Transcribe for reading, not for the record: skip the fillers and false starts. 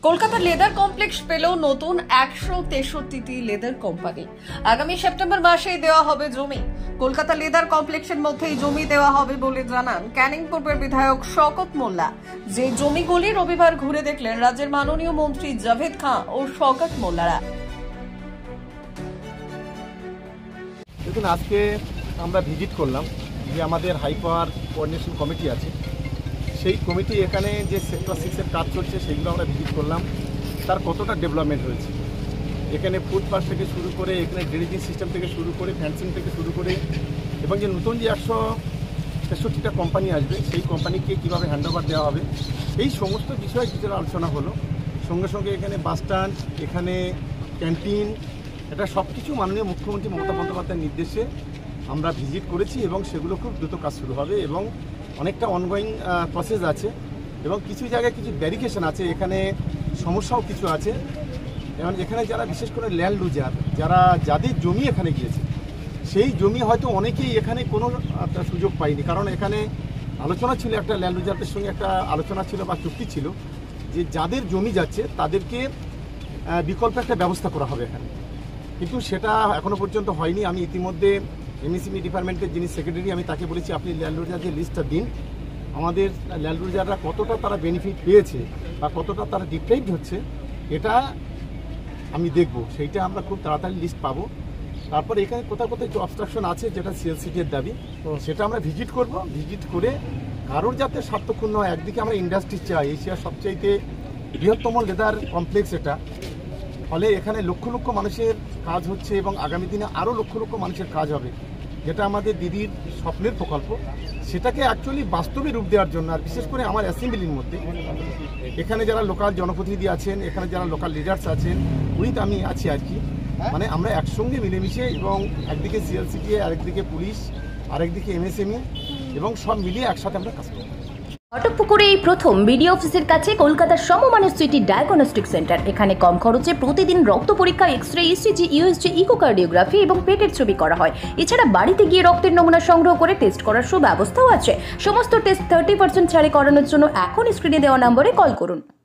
কলকাতার leather complex পেল নতুন 163টি লেদার কোম্পানি। আগামী সেপ্টেম্বর মাসেই দেওয়া হবে জমি। কলকাতা লেদার কমপ্লেক্সের মধ্যেই জমি দেওয়া হবে বলে জানান ক্যানিং পূর্বের বিধায়ক শওকত মোল্লা। যে জমিগুলি রবিবার ঘুরে দেখলেন রাজ্যের মাননীয় মন্ত্রী জাভেদ খান ও শওকত মোল্লারা। দেখুন, আজকে আমরা ভিজিট করলাম যে আমাদের হাই পাওয়ার কোঅর্ডিনেশন কমিটি আছে, সেই কমিটি এখানে যে সেক্টর 6-এর কাজ চলছে সেগুলো আমরা ভিজিট করলাম, তার কতটা ডেভেলপমেন্ট হয়েছে। এখানে ফুটপাথ থেকে শুরু করে, এখানে ড্রেনেজিং সিস্টেম থেকে শুরু করে, ফ্যান্সিং থেকে শুরু করে, এবং যে নতুন যে 163টা কোম্পানি আসবে সেই কোম্পানিকে কীভাবে হ্যান্ডওভার দেওয়া হবে, এই সমস্ত বিষয়ে কিছুটা আলোচনা হলো। সঙ্গে সঙ্গে এখানে বাস স্ট্যান্ড, এখানে ক্যান্টিন, এটা সব কিছু মাননীয় মুখ্যমন্ত্রী মমতা বন্দ্যোপাধ্যায়ের নির্দেশে আমরা ভিজিট করেছি এবং সেগুলো খুব দ্রুত কাজ শুরু হবে এবং অনেকটা অনগোয়িং প্রসেস আছে এবং কিছু জায়গায় কিছু ব্যারিকেশন আছে, এখানে সমস্যাও কিছু আছে। এবং এখানে যারা বিশেষ করে ল্যান্ড লুজার, যাদের জমি এখানে গিয়েছে, সেই জমি হয়তো অনেকেই এখানে কোনো সুযোগ পায়নি, কারণ এখানে আলোচনা ছিল, একটা ল্যান্ড লুজারদের সঙ্গে একটা আলোচনা ছিল বা চুক্তি ছিল যে যাদের জমি যাচ্ছে তাদেরকে বিকল্প একটা ব্যবস্থা করা হবে এখানে, কিন্তু সেটা এখনও পর্যন্ত হয়নি। আমি ইতিমধ্যে এমএসএমই ডিপার্টমেন্টের যিনি সেক্রেটারি, আমি তাকে বলেছি আপনি ল্যান্ড লুজারদের লিস্টটা দিন, আমাদের ল্যান্ড লুজাররা কতটা তারা বেনিফিট পেয়েছে বা কতটা তারা ডিপ্রাইভড হচ্ছে এটা আমি দেখব, সেইটা আমরা খুব তাড়াতাড়ি লিস্ট পাবো। তারপর এখানে কোথাও কোথাও একটু অবস্ট্রাকশন আছে যেটা সিএলসিটির দাবি, সেটা আমরা ভিজিট করব। ভিজিট করে কারোর যাতে স্বার্থক্ষুণ্ণ হয়, একদিকে আমরা ইন্ডাস্ট্রি চাই, এশিয়ার সবচাইতে বৃহত্তম লেদার কমপ্লেক্স এটা, ফলে এখানে লক্ষ লক্ষ মানুষের কাজ হচ্ছে এবং আগামী দিনে আরও লক্ষ লক্ষ মানুষের কাজ হবে, যেটা আমাদের দিদির স্বপ্নের প্রকল্প, সেটাকে অ্যাকচুয়ালি বাস্তবে রূপ দেওয়ার জন্য। আর বিশেষ করে আমার অ্যাসেম্বলির মধ্যে এখানে যারা লোকাল জনপ্রতিনিধি আছেন, এখানে যারা লোকাল লিডার্স আছেন, উইথ আমি আছি আর কি, মানে আমরা একসঙ্গে মিলেমিশে এবং একদিকে সিএলসিটি, আরেকদিকে পুলিশ, আরেকদিকে এমএসএমই, এবং সব মিলিয়ে একসাথে আমরা কাজ করব। ঘটকপুকুরে এই প্রথম বিডিও অফিসের কাছে কলকাতার সমমানের সিটি ডায়াগনস্টিক সেন্টার। এখানে কম খরচে প্রতিদিন রক্ত পরীক্ষা, এক্সরে, ইসিজি, ইউএসজি, ইকোকার্ডিওগ্রাফি এবং পেটের ছবি করা হয়। এছাড়া বাড়িতে গিয়ে রক্তের নমুনা সংগ্রহ করে টেস্ট করার সুব্যবস্থাও আছে। সমস্ত টেস্ট 30% ছাড়ে করানোর জন্য এখন স্ক্রিনে দেওয়া নম্বরে কল করুন।